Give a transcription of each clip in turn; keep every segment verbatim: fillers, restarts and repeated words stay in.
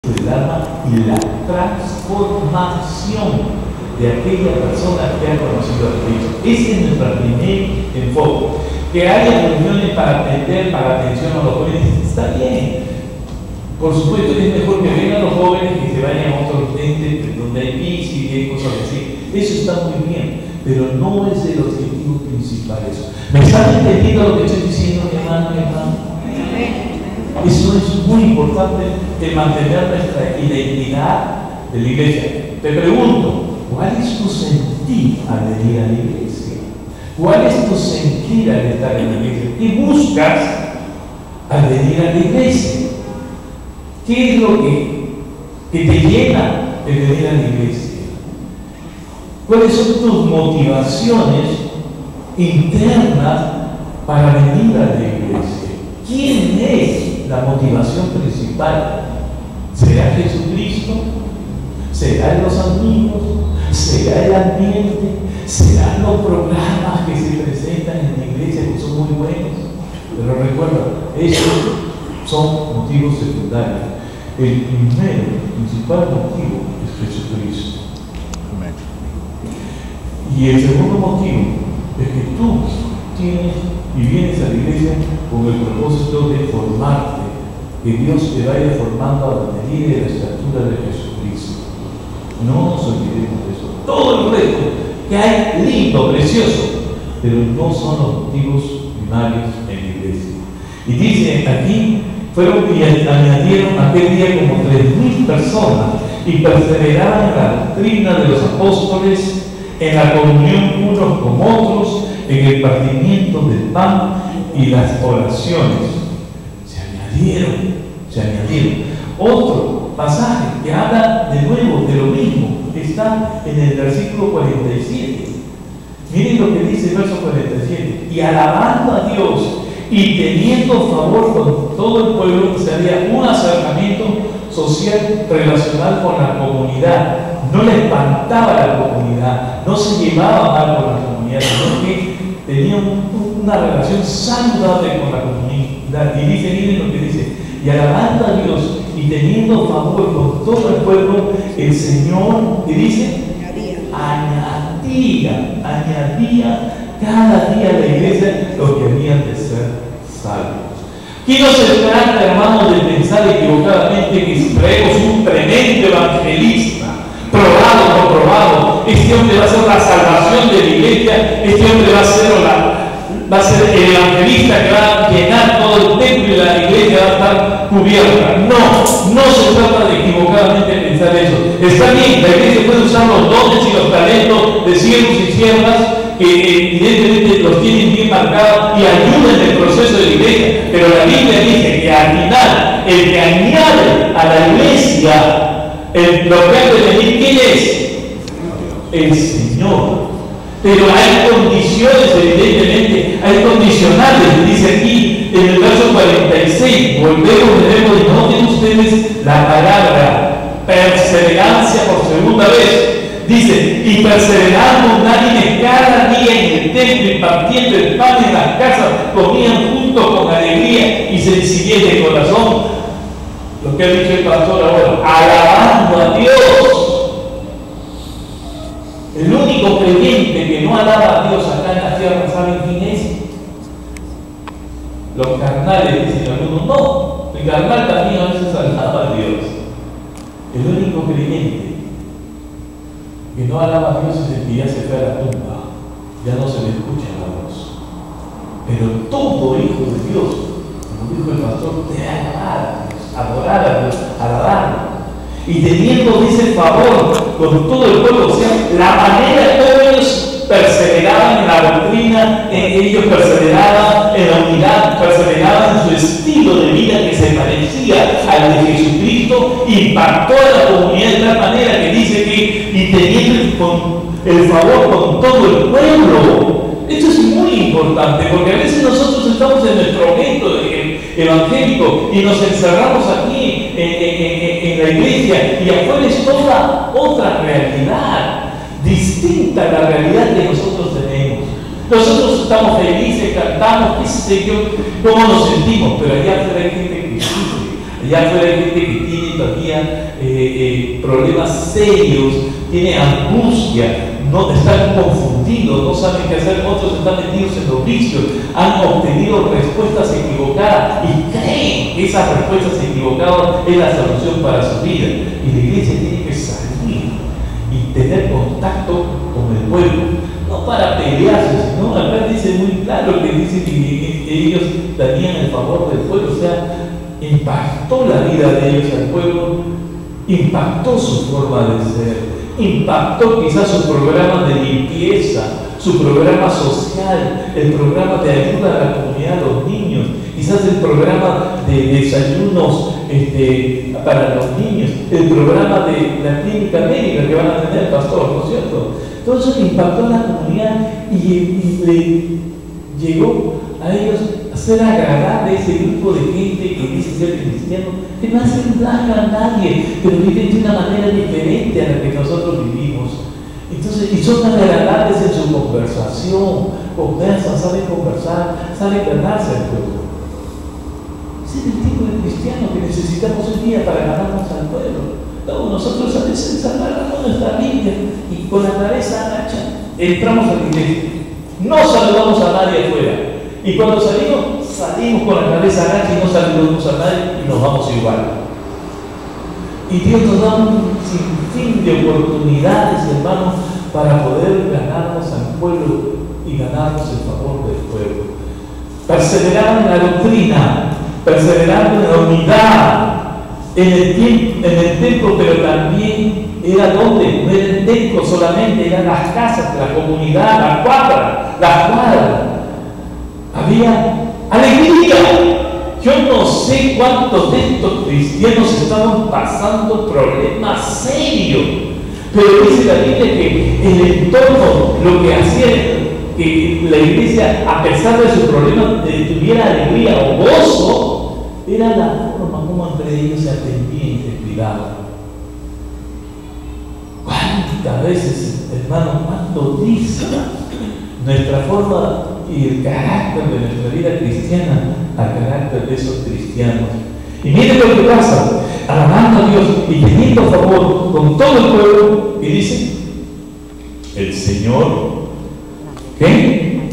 del alma y la transformación de aquella persona que ha conocido a Cristo. Ese es nuestro primer enfoque. Que haya reuniones para atender, para atención a los jóvenes, está bien. Por supuesto, es mejor que vengan los jóvenes que se vayan a otros entes donde hay bici y hay cosas así. Eso está muy bien, pero no es el objetivo principal eso. ¿Me están entendiendo lo que estoy diciendo, mi hermano, mi hermano? Eso es muy importante, el mantener nuestra identidad de la iglesia. Te pregunto, ¿cuál es tu sentir al venir a la iglesia? ¿Cuál es tu sentir al estar en la iglesia? ¿Qué buscas al venir a la iglesia? ¿Qué es lo que, que te llena de venir a la iglesia? ¿Cuáles son tus motivaciones internas para venir a la iglesia? ¿Quién es la motivación principal? ¿Será Jesucristo? ¿Serán los amigos? ¿Será el ambiente? ¿Serán los programas que se presentan en la iglesia que son muy buenos? Pero recuerda, esos son motivos secundarios. El primero, el principal motivo es Jesucristo. Amén. Y el segundo motivo es que tú tienes y vienes a la iglesia con el propósito de formarte, que Dios te vaya formando a la medida de la estatura de Jesucristo. No nos olvidemos de eso. Todo el resto que hay, lindo, precioso, pero no son los motivos primarios en la iglesia. Y dice aquí, fueron y añadieron aquel día como tres mil personas y perseveraban en la doctrina de los apóstoles, en la comunión unos con otros, en el partimiento del pan y las oraciones. Se añadieron, se añadieron. Otro pasaje que habla de nuevo de lo mismo está en el versículo cuarenta y siete. Miren lo que dice el verso cuarenta y siete. Y alabando a Dios y teniendo favor con todo el pueblo, se había un acercamiento social relacional con la comunidad. No le espantaba la comunidad, no se llevaba mal con la comunidad, sino que tenía un, una relación saludable con la comunidad. Y dice, miren lo que dice, y alabando a Dios y teniendo favor con todo el pueblo, el Señor, ¿qué dice? Añadía, añadía cada día a la iglesia los que habían de ser salvos. Aquí no se trata, hermanos, de pensar equivocadamente que traemos un tremendo evangelista, probado, comprobado. Este hombre va a ser la salvación de la iglesia, este hombre va a ser, la, va a ser el evangelista que va a llenar todo el templo y la iglesia va a estar cubierta. No, no se trata de equivocadamente pensar eso. Está bien, la iglesia puede usar los dones y los talentos de siervos y siervas que evidentemente los tienen bien marcados y ayudan en el proceso de la iglesia, pero la Biblia dice que al final el que añade a la iglesia el, lo que ha de venir, ¿quién es? El Señor. Pero hay condiciones, evidentemente, hay condicionales, dice aquí en el verso cuarenta y seis, volvemos, debemos, y noten ustedes la palabra perseverancia por segunda vez. Dice, y perseverando unánimes cada día en el templo y partiendo el pan en las casas, comían juntos con alegría y sencillez de corazón. Lo que ha dicho el pastor ahora, alabando a Dios. El único creyente que no alaba a Dios acá en la tierra, ¿saben quién es? Los carnales, dicen algunos. No, el carnal también a veces alaba a Dios. El único creyente que no alaba a Dios es el que ya se fue a la tumba, ya no se le escucha la voz. Pero todo hijo de Dios, como dijo el pastor, debe alabar a Dios, adorar a Dios, alabarlo. Y teniendo, dice, favor con todo el pueblo, o sea, la manera como ellos perseveraban en la doctrina, en ellos perseveraban en la unidad, perseveraban en su estilo de vida que se parecía al de Jesucristo, impactó a la comunidad de tal manera que dice que, y teniendo con el favor con todo el pueblo. Esto es muy importante, porque a veces nosotros estamos en nuestro momento evangélico y nos encerramos aquí en, en, en, en la iglesia y afuera es toda otra realidad, distinta a la realidad que nosotros tenemos. Nosotros estamos felices, cantamos, qué sé yo, cómo nos sentimos, pero allá afuera hay gente que sufre, allá afuera hay gente que tiene todavía eh, eh, problemas serios, tiene angustia, no están confundidos, no saben qué hacer, otros están metidos en los vicios, han obtenido respuestas equivocadas y creen que esas respuestas equivocadas es la solución para su vida. Y la iglesia tiene que salir y tener contacto con el pueblo, no para pelearse, sino acá dice muy claro que dice que ellos tenían el favor del pueblo, o sea, impactó la vida de ellos al pueblo, impactó su forma de ser, impactó quizás su programa de limpieza, su programa social, el programa de ayuda a la comunidad, a los niños, quizás el programa de desayunos este, para los niños, el programa de la clínica médica que van a tener, pastor, ¿no es cierto? Todo eso impactó a la comunidad y, y le llegó a ellos a ser agradable ese grupo de gente que dice ser cristiano, que no hacen daño a nadie, pero viven de una manera diferente a la que nosotros vivimos. Entonces, y son agradables en su conversación, conversan, saben conversar, saben ganarse al pueblo. Ese es el tipo de cristiano que necesitamos hoy día para ganarnos al pueblo. No, nosotros a veces agarramos nuestra Biblia y con la cabeza agacha entramos a la iglesia. No saludamos a nadie afuera. Y cuando salimos, salimos con la cabeza agacha y no saludamos a nadie y nos vamos igual. Y Dios nos da un sinfín de oportunidades, hermanos, para poder ganarnos al pueblo y ganarnos el favor del pueblo. Perseverar en la doctrina, perseverar en la unidad, en el, tiempo, en el templo, pero también era donde, no era el templo solamente, eran las casas, la comunidad, la cuadra, la cuadra. Había alegría. Yo no sé cuántos de estos cristianos estaban pasando problemas serios, pero dice la Biblia que el entorno, lo que hacía que la iglesia, a pesar de sus problemas, tuviera alegría o gozo, era la forma como entre ellos se atendían y se cuidaban. ¿Cuántas veces, hermano, cuánto dice nuestra forma y el carácter de nuestra vida cristiana al carácter de esos cristianos? Y miren lo que pasa, alabando a Dios y teniendo favor con todo el pueblo, y dice, el Señor, ¿qué?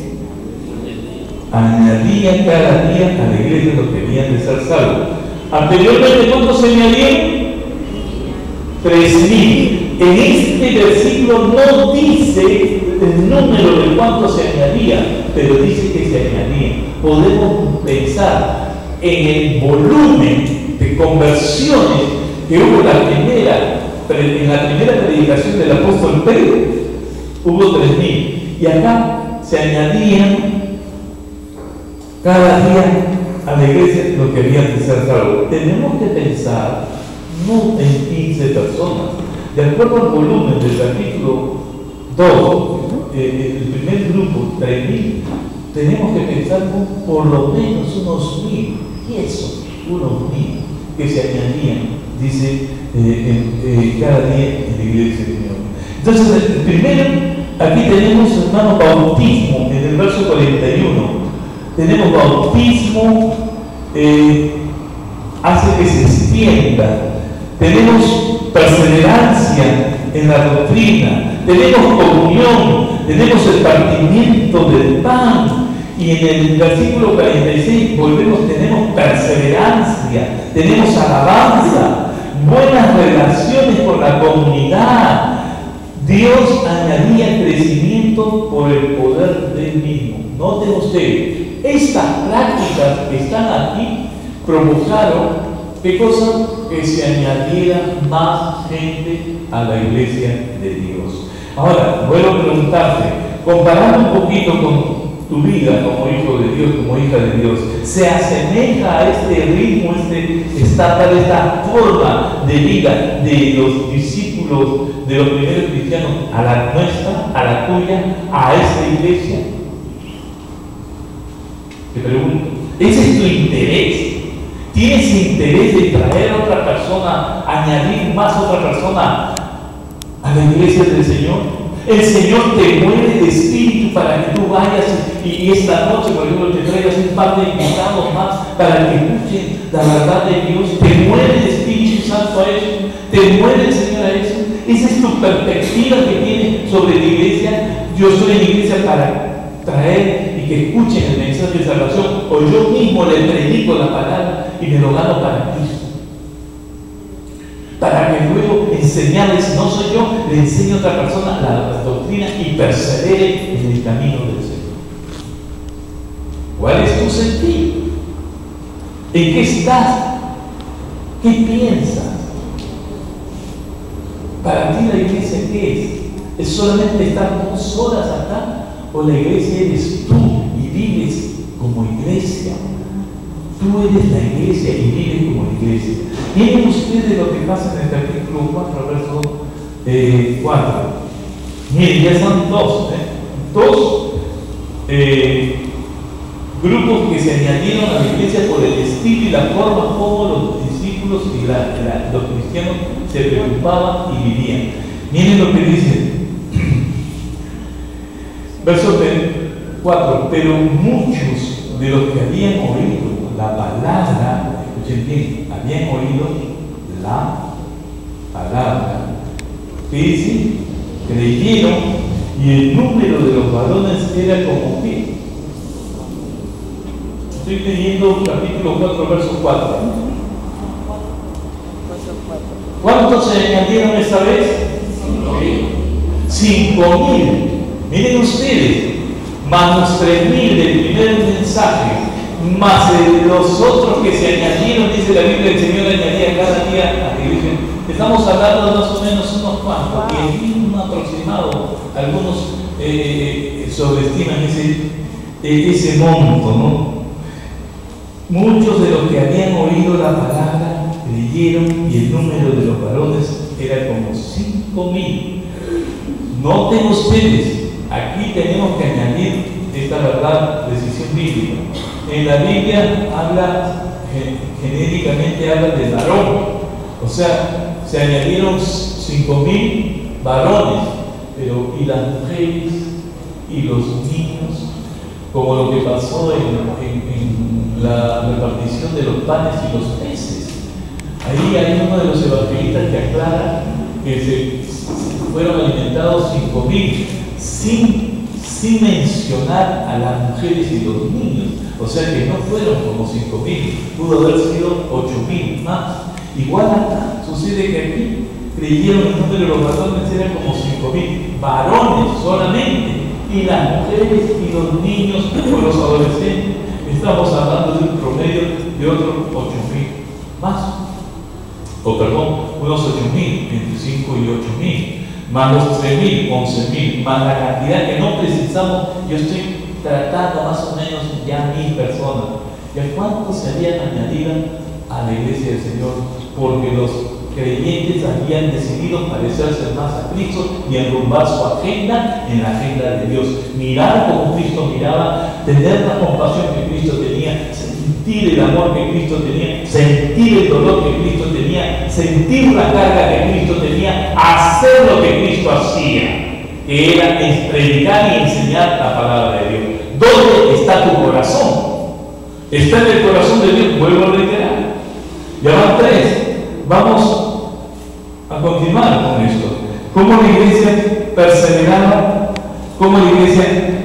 Añadía cada día a la iglesia los que habían de ser salvos. Anteriormente, ¿cuántos se añadían? Tres mil. En este versículo no dice el número de cuántos se añadía, pero dice que se añadía. Podemos pensar en el volumen de conversiones que hubo la primera, en la primera predicación del apóstol Pedro, hubo tres mil. Y acá se añadían cada día a la iglesia los que habían de ser salvos. Tenemos que pensar no en quince personas. De acuerdo al volumen del capítulo dos, eh, el primer grupo, tres mil, tenemos que pensar con por lo menos unos mil, y eso, unos mil, que se añadían, dice, eh, eh, cada día en la iglesia del Señor. Entonces, el primero, aquí tenemos, hermano, bautismo, en el verso cuarenta y uno. Tenemos bautismo, eh, hace que se extienda. Tenemos perseverancia en la doctrina, tenemos comunión, tenemos el partimiento del pan, y en el versículo cuarenta y seis volvemos, tenemos perseverancia, tenemos alabanza, buenas relaciones con la comunidad. Dios añadía crecimiento por el poder del mismo. Noten ustedes, estas prácticas que están aquí provocaron, ¿qué cosa? Que se añadiera más gente a la iglesia de Dios. Ahora, vuelvo a preguntarte, comparando un poquito con tu vida como hijo de Dios, como hija de Dios, ¿se asemeja a este ritmo, este estándar, esta forma de vida de los discípulos, de los primeros cristianos, a la nuestra, a la tuya, a esta iglesia? Te pregunto, ¿ese es tu interés? ¿Tienes interés de traer a otra persona, añadir más a otra persona a la iglesia del Señor? El Señor te mueve de espíritu para que tú vayas y, y esta noche, por ejemplo, te traigas un par de invitados más para que escuchen la verdad de Dios. Te mueve de Espíritu Santo rechazo a eso? ¿Te mueve el Señor a eso? Esa es tu perspectiva que tienes sobre la iglesia. Yo soy en la iglesia para traer y que escuchen el mensaje de salvación, o yo mismo le predico la palabra y me lo gano para Cristo. Para que luego enseñarle, si no soy yo, le enseño a otra persona la, la doctrina y persevere en el camino del Señor. ¿Cuál es tu sentido? ¿En qué estás? ¿Qué piensas? Para ti la iglesia, ¿qué es? ¿Es solamente estar dos horas acá? ¿O la iglesia eres tú y vives como iglesia? Tú eres la iglesia y vives como iglesia. Miren ustedes lo que pasa en el capítulo cuatro, verso eh, cuatro. Miren, ya son dos, ¿eh? dos eh, grupos que se añadieron a la iglesia por el estilo y la forma como los discípulos y la, la, los cristianos se preocupaban y vivían. Miren lo que dice, verso cuatro. Pero muchos de los que habían oído la palabra, escuchen bien, habían oído la palabra, que dice, creyeron, y el número de los varones era como que. Estoy leyendo capítulo cuatro, verso cuatro. ¿Cuántos se añadieron esta vez? Cinco mil. Miren ustedes, más los tres mil del primer mensaje, más de los otros que se añadieron, dice la Biblia, el Señor añadía cada día a la iglesia. Estamos hablando de más o menos unos cuantos, diez mil, un aproximado. Algunos eh, sobreestiman ese, ese monto, ¿no? Muchos de los que habían oído la palabra creyeron y el número de los varones era como cinco mil. Noten ustedes, aquí tenemos que añadir esta verdad, decisión bíblica. En la Biblia habla, genéricamente habla de varón, o sea, se añadieron cinco mil varones, pero y las mujeres y los niños, como lo que pasó en, en, en la repartición de los panes y los peces. Ahí hay uno de los evangelistas que aclara que se fueron alimentados cinco mil sin, sin mencionar a las mujeres y los niños. O sea que no fueron como cinco mil, pudo haber sido ocho mil más. Igual acá sucede que aquí creyeron el número de los varones era como cinco mil varones solamente, y las mujeres y los niños o los adolescentes estamos hablando de un promedio de otros ocho mil más, o perdón, unos ocho mil, entre cinco y ocho mil, más los tres mil, once mil, más la cantidad que no precisamos. Yo estoy tratando más o menos ya mil personas. ¿Y a cuántos se habían añadido a la iglesia del Señor? Porque los creyentes habían decidido parecerse más a Cristo y enrumbar su agenda en la agenda de Dios. Mirar como Cristo miraba, tener la compasión que Cristo tenía, sentir el amor que Cristo tenía, sentir el dolor que Cristo tenía, sentir la carga que Cristo tenía, hacer lo que Cristo hacía, que era predicar y enseñar la palabra de Dios. ¿Dónde está tu corazón? Está en el corazón de Dios. Vuelvo a reiterar. Ya van tres. Vamos a continuar con esto. ¿Cómo la iglesia perseveraba? ¿Cómo la iglesia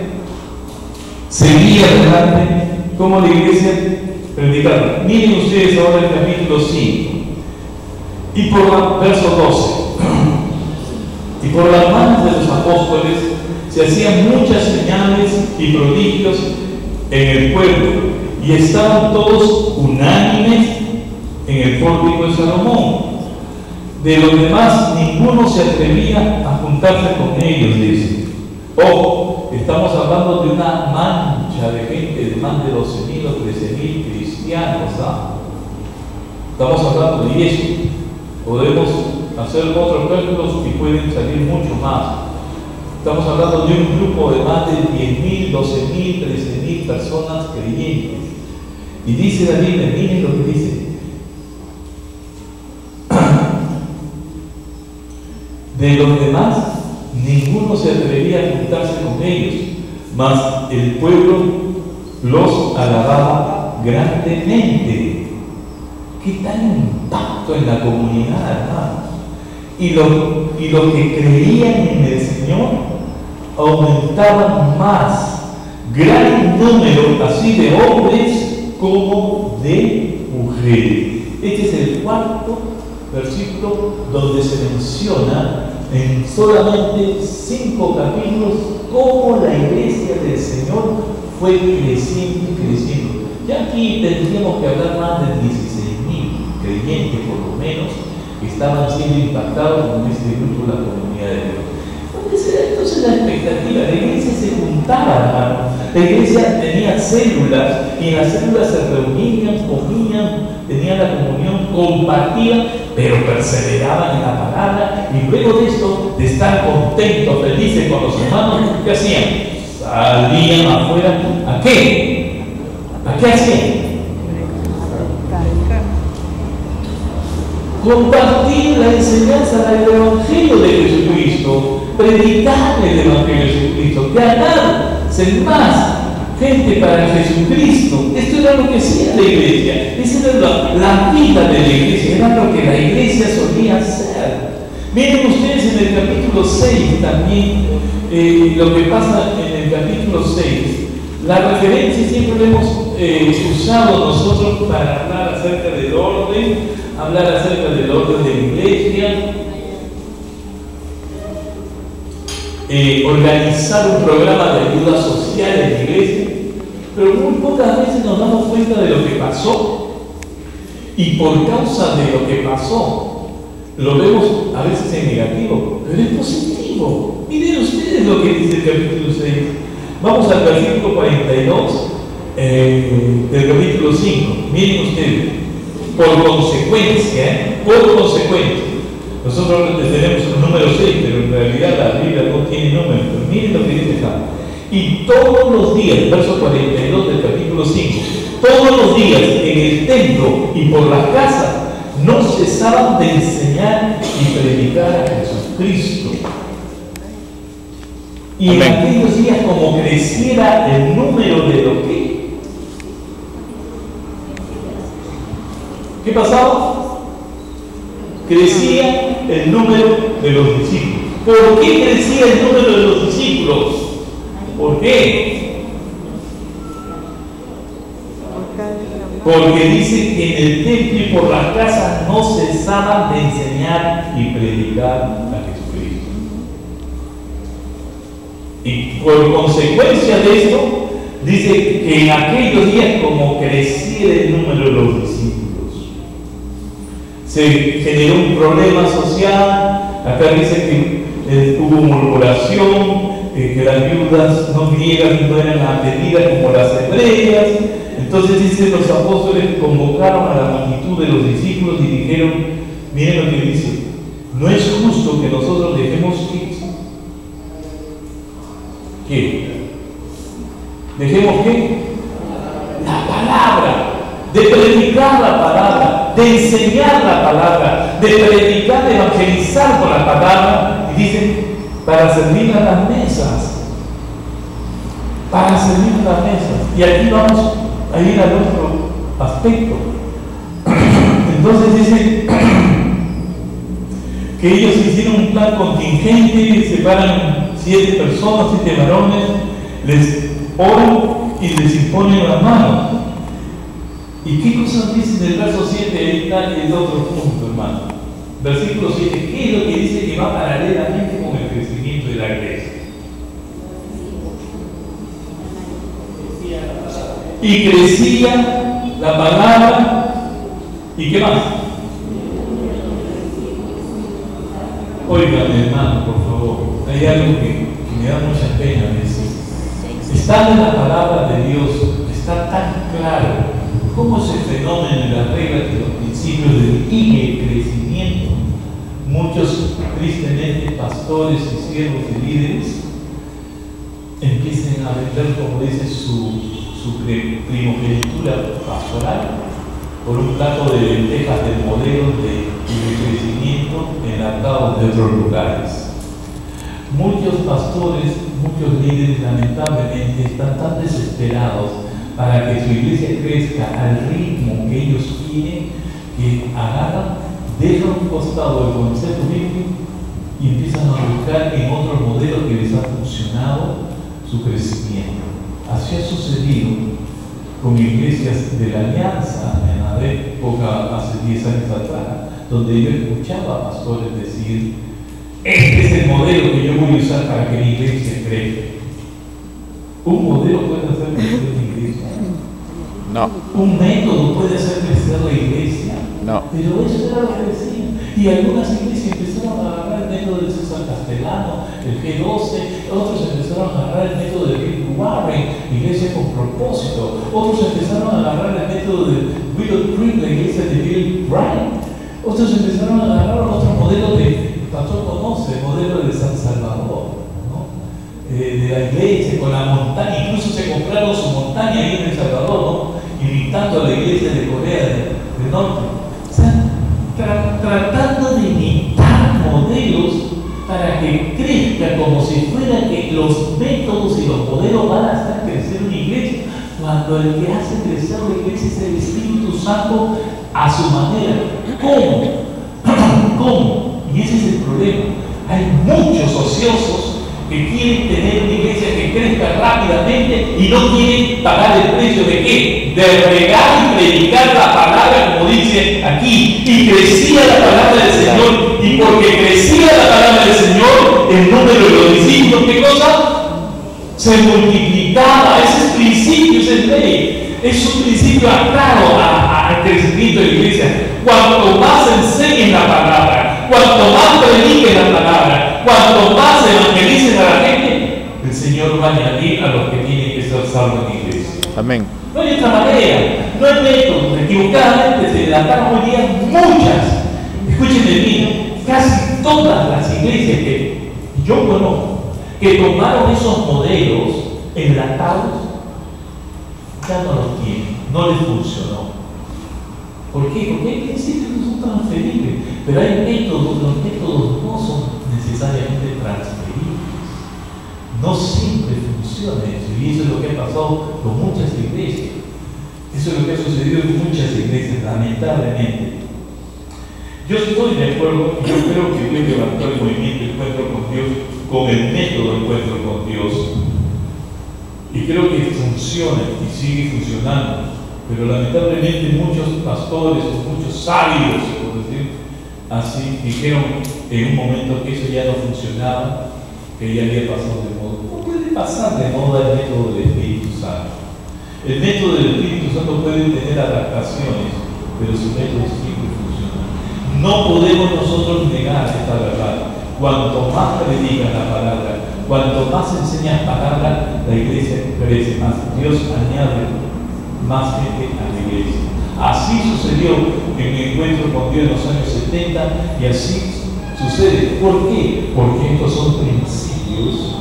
seguía adelante? ¿Cómo la iglesia predicaba? Miren ustedes ahora el capítulo cinco. Y por la, verso doce. Y por las manos de los apóstoles se hacían muchas señales y prodigios en el pueblo, y estaban todos unánimes en el pórtico de Salomón. De los demás, ninguno se atrevía a juntarse con ellos, dice. Ojo, estamos hablando de una mancha de gente de más de doce mil o trece mil cristianos, ¿ah? Estamos hablando de eso. Podemos hacer otros cálculos y pueden salir mucho más. Estamos hablando de un grupo de más de diez mil, doce mil, trece mil personas creyentes. Y dice la Biblia, miren lo que dice. De los demás, ninguno se atrevía a juntarse con ellos, mas el pueblo los alababa grandemente. qué tan impacto en la comunidad, hermano. Y los y lo que creían en el Señor aumentaban más. Gran número así de hombres como de mujeres. Este es el cuarto versículo donde se menciona en solamente cinco capítulos cómo la iglesia del Señor fue creciendo y creciendo. Ya aquí tendríamos que hablar más de dieciséis mil creyentes por lo menos que estaban siendo impactados con este grupo de la comunidad de Dios. Entonces era entonces la expectativa, la iglesia se juntaba, hermano. La iglesia tenía células y en las células se reunían, comían, tenían la comunión, compartían, pero perseveraban en la palabra y luego de esto, de estar contentos, felices con los hermanos, ¿qué hacían? Salían afuera. ¿A qué? ¿A qué hacían? Compartir la enseñanza del Evangelio de Jesucristo, predicar el Evangelio de Jesucristo, ganarse más gente para Jesucristo. Esto era lo que hacía la iglesia, esa era la, la vida de la iglesia, era lo que la iglesia solía hacer. Miren ustedes en el capítulo seis también, eh, lo que pasa en el capítulo seis, la referencia siempre la hemos eh, usado nosotros para hablar acerca del orden, hablar acerca del orden de la iglesia, eh, organizar un programa de ayuda social en la iglesia, pero muy pocas veces nos damos cuenta de lo que pasó y por causa de lo que pasó lo vemos a veces en negativo, pero es positivo. Miren ustedes lo que dice el capítulo seis. Vamos al versículo cuarenta y dos eh, del capítulo cinco. Miren ustedes, por consecuencia, ¿eh? por consecuencia, nosotros tenemos el número seis, pero en realidad la Biblia no tiene número. Pero miren lo que dice acá. Y todos los días, verso cuarenta y dos del capítulo cinco, todos los días en el templo y por las casas no cesaban de enseñar y predicar a Jesucristo. Y en aquellos días, como creciera el número de lo que, ¿qué pasaba? Crecía el número de los discípulos. ¿Por qué crecía el número de los discípulos? ¿Por qué? Porque dice que en el templo y por las casas no cesaban de enseñar y predicar a Jesucristo. Y por consecuencia de esto, dice que en aquellos días, como crecía el número de los discípulos, se generó un problema social. Acá dice que eh, hubo murmuración, eh, que las viudas no griegas no eran atendidas como las hebreas. Entonces dice, los apóstoles convocaron a la multitud de los discípulos y dijeron, miren lo que dice, no es justo que nosotros dejemos que ¿qué? ¿Dejemos qué? La palabra, de predicar la palabra, de enseñar la palabra, de predicar, de evangelizar con la palabra, y dicen, para servir a las mesas, para servir a las mesas. Y aquí vamos a ir al otro aspecto. Entonces dice que ellos hicieron un plan contingente, separan siete personas, siete varones, les oran y les imponen las manos. ¿Y qué cosas dice en el verso siete? Ahí está el otro punto, hermano. Versículo siete, ¿qué es lo que dice que va paralelamente con el crecimiento de la iglesia? Y crecía la palabra, ¿y qué más? Oigan, hermano, por favor, hay algo que, que me da mucha pena decir. Está en la palabra de Dios, está tan claro cómo ese fenómeno de las reglas y los principios del y el crecimiento. Muchos, tristemente, pastores y siervos y líderes empiezan a vender, como dice, su su primogenitura pastoral por un plato de lentejas de modelos de, de crecimiento enlatados de otros lugares. Muchos pastores, muchos líderes, lamentablemente, están tan desesperados para que su iglesia crezca al ritmo que ellos quieren, que agarran, dejan un costado el concepto bíblico y empiezan a buscar en otros modelos que les ha funcionado su crecimiento. Así ha sucedido con iglesias de la Alianza en la época hace diez años atrás, donde yo escuchaba a pastores decir: este es el modelo que yo voy a usar para que mi iglesia crezca. ¿Un modelo puede hacer crecer la iglesia? No. ¿Un método puede hacer crecer la iglesia? No. Pero eso era lo que decían. Y algunas iglesias empezaron a agarrar el método de César Castellano, el G doce, otros empezaron a agarrar el método de Rick Warren, iglesia con propósito, otros empezaron a agarrar el método de Willow Creek, la iglesia de Bill Bryant, otros empezaron a agarrar otro modelo de, el pastor conoce, el modelo de San Salvador, ¿no? Eh, de la iglesia con la montaña, incluso se compraron su montaña ahí en El Salvador, ¿no? Imitando a la iglesia de Corea del, del Norte. O sea, tra tratando de imitar modelos para que crezca como si fuera que los métodos y los modelos van a hacer crecer una iglesia, cuando el que hace crecer la iglesia es el Espíritu Santo a su manera. ¿Cómo? ¿Cómo? Y ese es el problema. Hay muchos ociosos que quieren tener una iglesia que crezca rápidamente y no quieren pagar el precio de qué? De regar y predicar la palabra, como dice aquí. Y crecía la palabra del Señor, y porque crecía la palabra del Señor, el número de los discípulos, ¿qué cosa? Se multiplicaba. Ese es principio, ese es ley. Es un principio atado al crecimiento de la iglesia. Cuanto más enseñen la palabra, cuanto más prediquen la palabra, cuanto más evangelicen a la gente, el Señor va a añadir a los que tienen que ser salvos en la iglesia. Amén. No hay otra manera, no hay método. Equivocadamente se levantaron hoy día muchas, escúchenme bien, casi todas las iglesias que yo conozco, que tomaron esos modelos enlatados, ya no los tienen, no les funcionó. ¿Por qué? Porque hay principios que son transferibles, pero hay métodos, los métodos no son necesariamente transferibles. No siempre funciona eso, y eso es lo que ha pasado con muchas iglesias. Eso es lo que ha sucedido en muchas iglesias, lamentablemente. Yo estoy de acuerdo, yo creo que Dios levantó el movimiento Encuentro con Dios con el método Encuentro con Dios. Y creo que funciona y sigue funcionando. Pero lamentablemente muchos pastores o muchos sabios, por decir así, dijeron en un momento que eso ya no funcionaba, que ya había pasado de moda. No puede pasar de moda el método del Espíritu Santo. El método del Espíritu Santo puede tener adaptaciones, pero su método siempre funciona. No podemos nosotros negar esta verdad. Cuanto más predican la palabra, cuanto más enseñan palabra, la iglesia crece más. Dios añade más gente a la iglesia. Así sucedió en el Encuentro con Dios en los años setenta, y así sucede. ¿Por qué? Porque estos son principios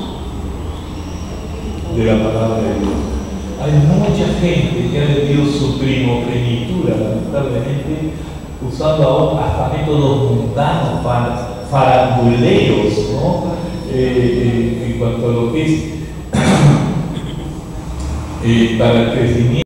de la palabra de Dios. Hay mucha gente que ha vendido su primogenitura, lamentablemente, usando ahora hasta métodos mundanos, faranduleros, ¿no? Eh, eh, en cuanto a lo que es eh, para el crecimiento.